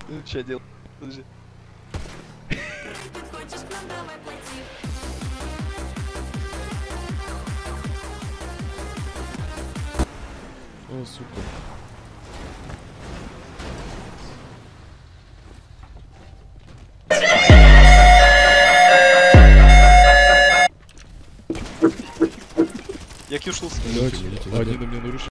Ну, что делать? Подожди. О, сука. Я кюшнулся. Давайте, один на меня нарушил.